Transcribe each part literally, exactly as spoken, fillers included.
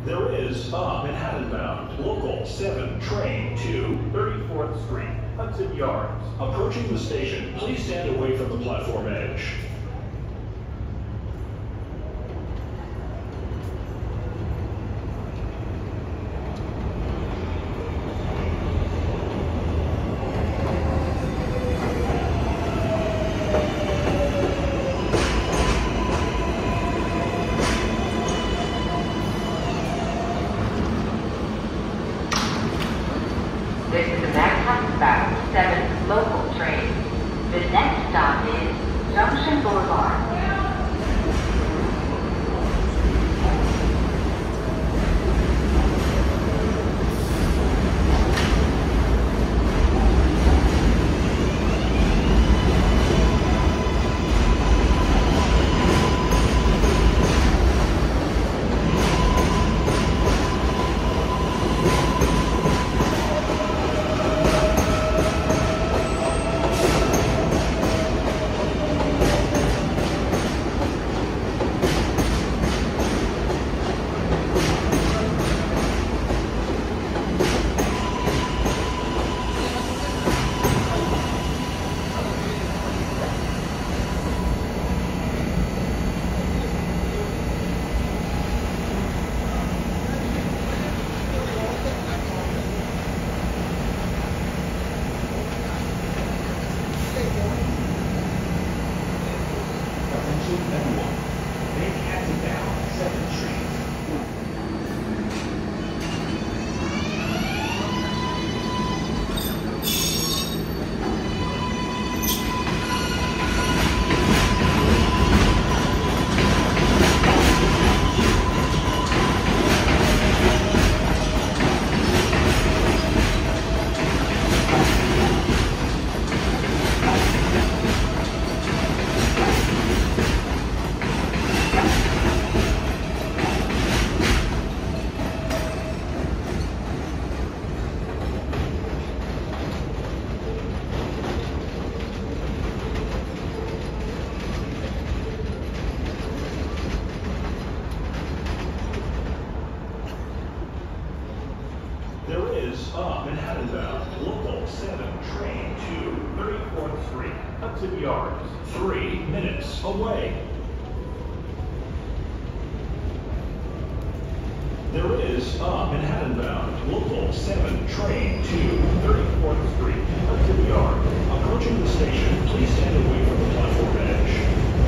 There is a Manhattan-bound Local seven train to thirty-fourth Street, Hudson Yards. Approaching the station, please stand away from the platform edge. This is a Manhattan-bound seven local train. The next stop is Junction Boulevard. There is a Manhattan-bound Local seven train to thirty-fourth Street, Hudson Yards, three minutes away. There is a Manhattan-bound Local seven train to thirty-fourth Street, Hudson Yards. Approaching the station, please stand away from the platform edge.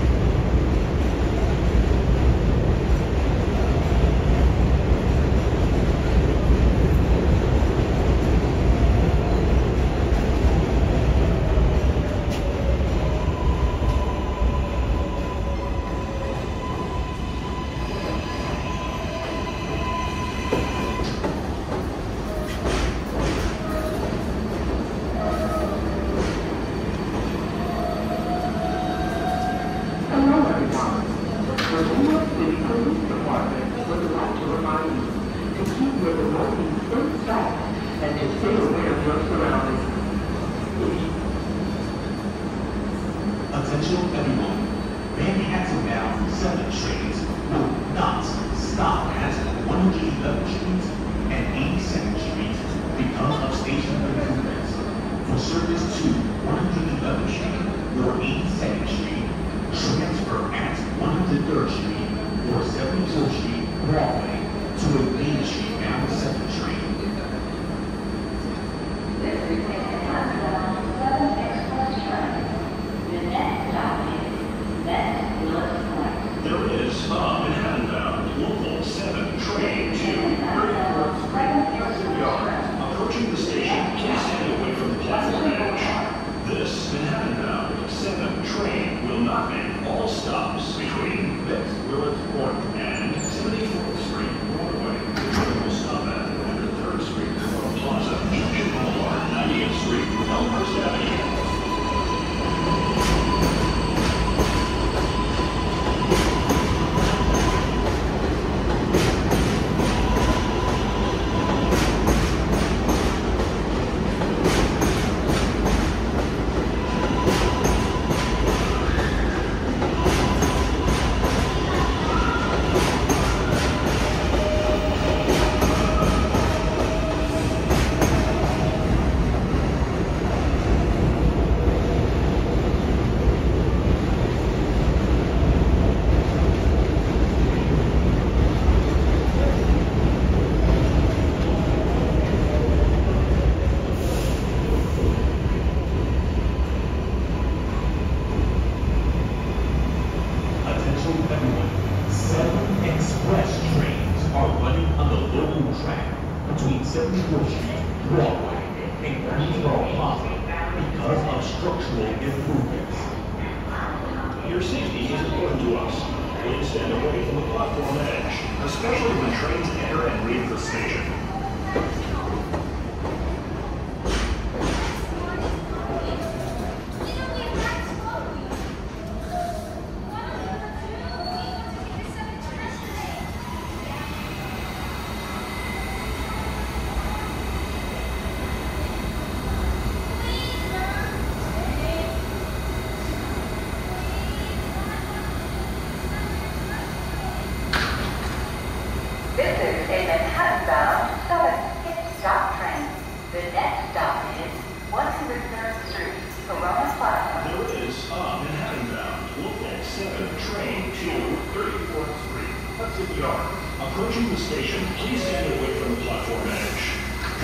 Attention everyone, Manhattan-bound seven trains will not stop at one hundred eleventh Street and eighty-second Street because of station improvements. For service to one hundred eleventh Street or eighty-second Street, transfer at one hundred third Street or seventy-fourth Street Broadway to a Main Street bound seven train. There is a Manhattan-bound Local seven train to thirty-fourth Street, Hudson Yards. Approaching the station, please stand away from the platform edge. This Manhattan-bound seven train will not make all stops between Mets Willets Point and seventy-fourth Street. Street Broadway and Street Corona Plaza because of structural improvements. Your safety is important to us. Please stand away from the platform edge, especially when trains enter and leave the station. This is a Manhattan-bound Southern skip-stop train. The next stop is one hundred third Street, Corona Plaza. There is a Manhattan-bound local seven train to thirty-fourth Street, Hudson Yard. Approaching the station, please stand away from the platform edge.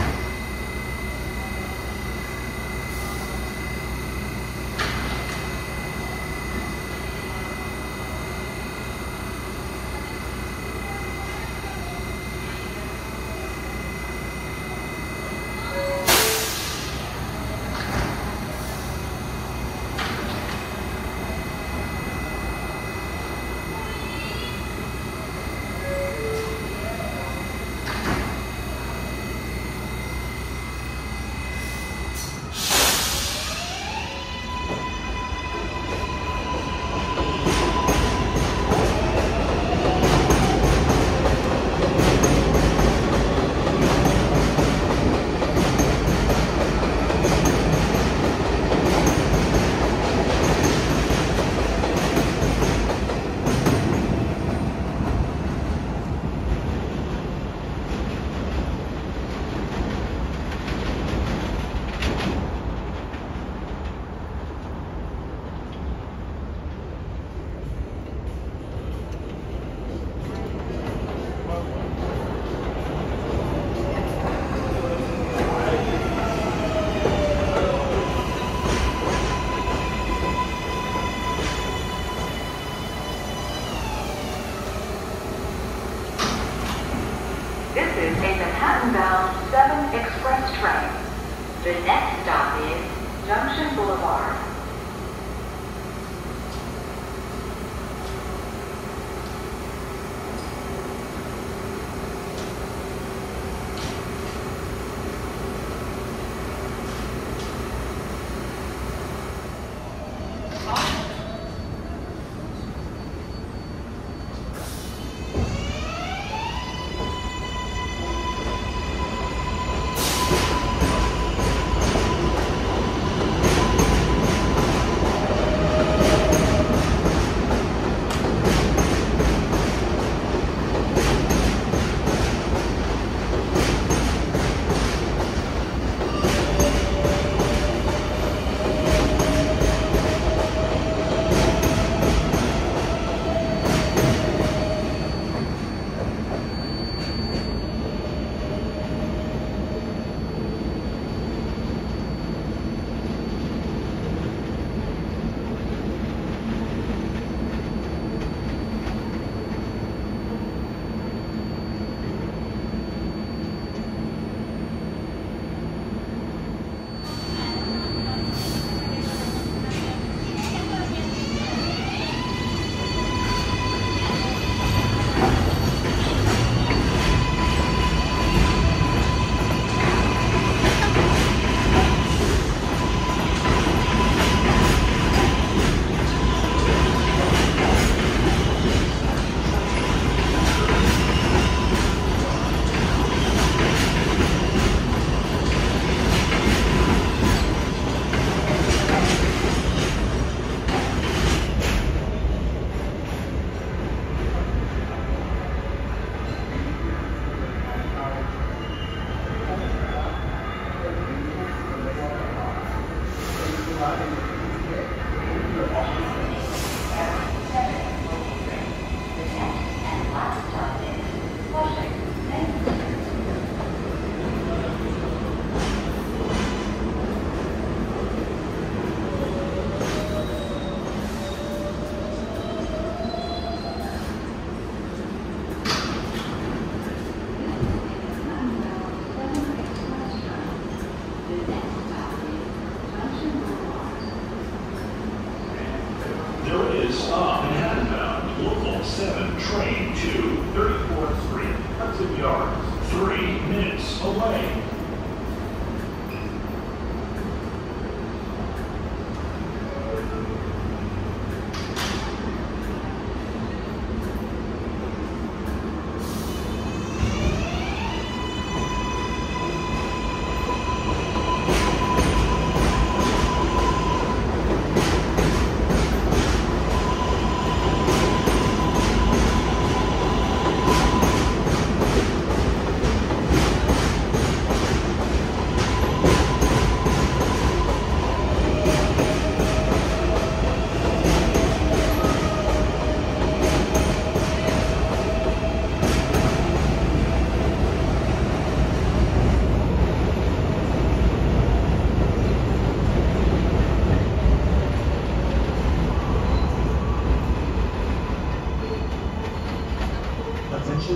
This is a Manhattan-bound seven Express train. The next stop is Junction Boulevard.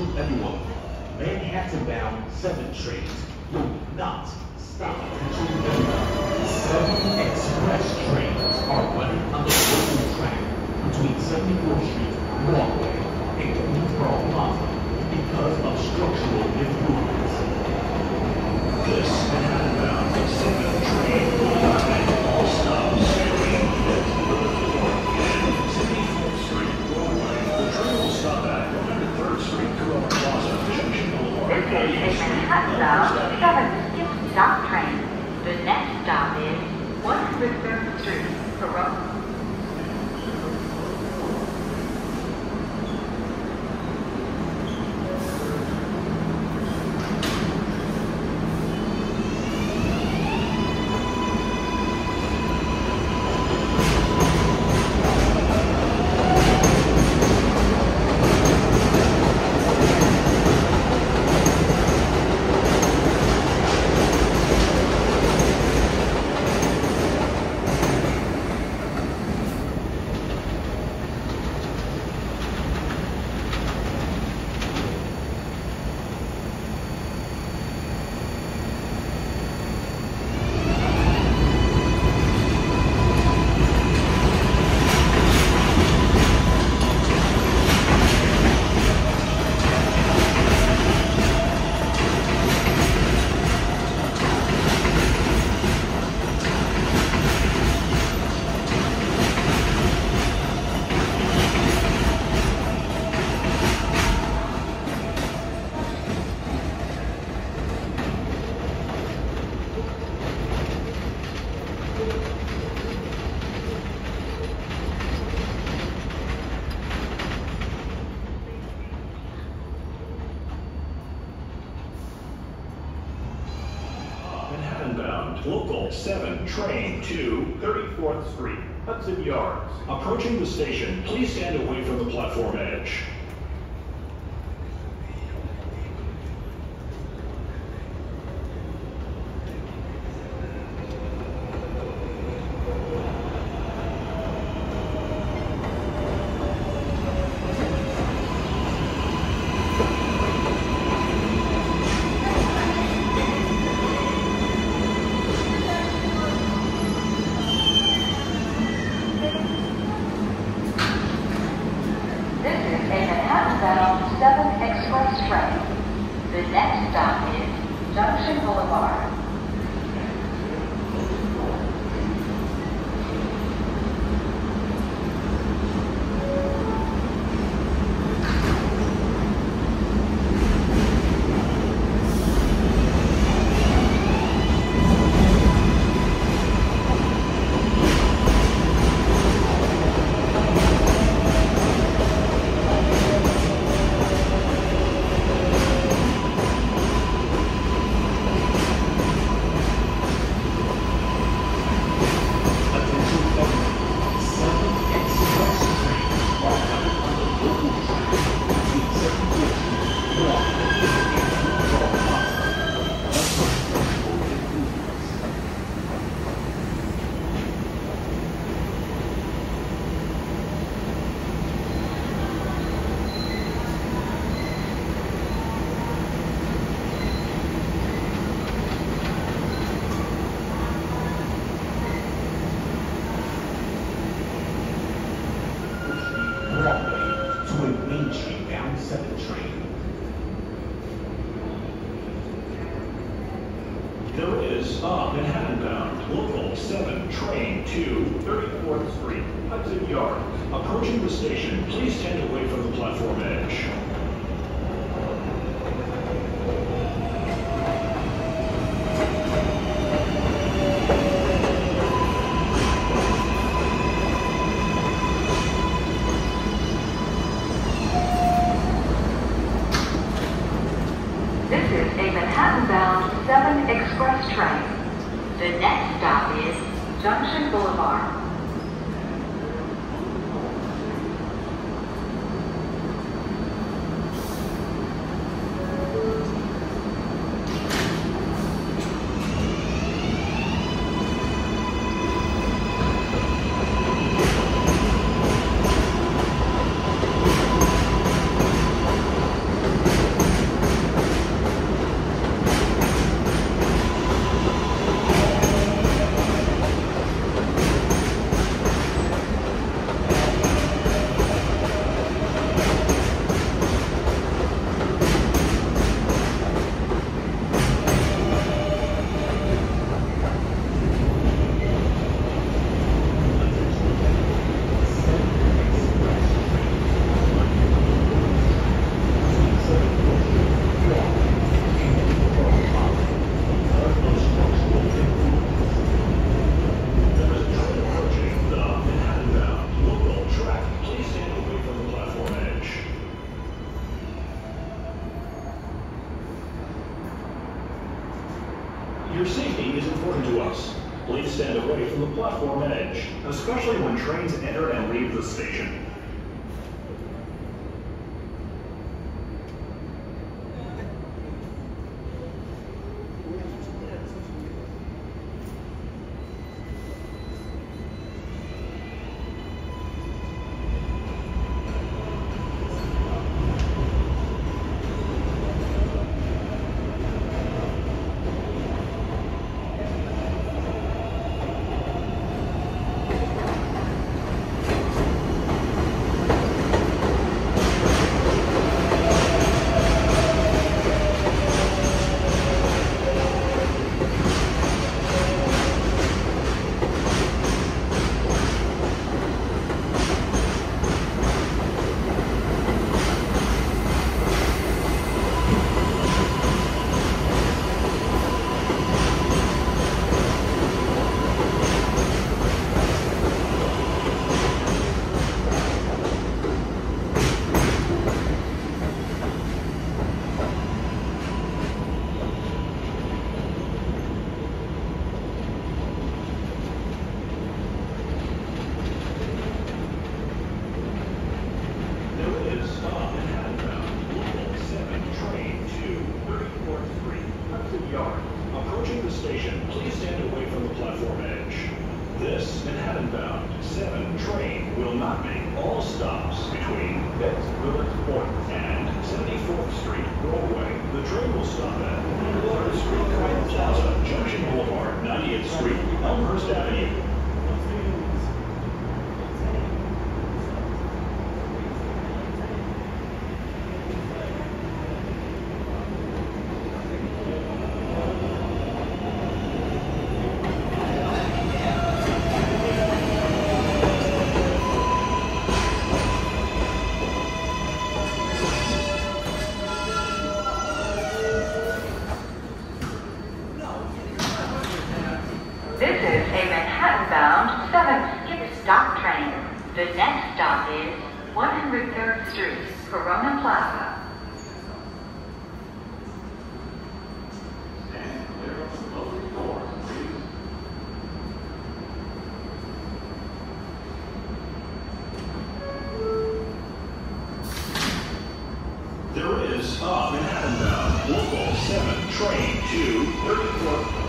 everyone. Manhattan-bound seven trains will not stop. Attention everyone. Seven express trains are running on the local track between seventy-fourth Street Broadway and Street Corona Plaza because of structural improvements. This Manhattan-bound seven train will not make all stops between seventy-fourth Street Broadway. The train will stop at one hundred third Street Corona Plaza, Junction Boulevard. This is a Manhattan-bound seven skip-stop train. The next stop is one hundred third Street, Corona. Manhattan-bound Local seven train to thirty-fourth Street, Hudson Yards. Approaching the station, please stand away from the platform edge. seven Express train. The next stop is Junction Boulevard. There is a Manhattan-bound Local seven train to thirty-fourth Street, Hudson Yards. Approaching the station, please stand away from the platform edge. This is a Manhattan-bound seven Express train. The next stop is Junction Boulevard. Your safety is important to us. Please stand away from the platform edge, especially when trains enter and leave the station. Approaching the station, please stand away from the platform edge. This Manhattan-bound seven train will not make all stops between Mets Willets Point and seventy-fourth Street Broadway. The train will stop at Street Corona Plaza, Junction Boulevard, ninetieth Street, Elmhurst Avenue. This is a Manhattan-bound seven skip stop train. The next stop is one hundred third Street, Corona Plaza. There is a Manhattan-bound local seven train to thirty-fourth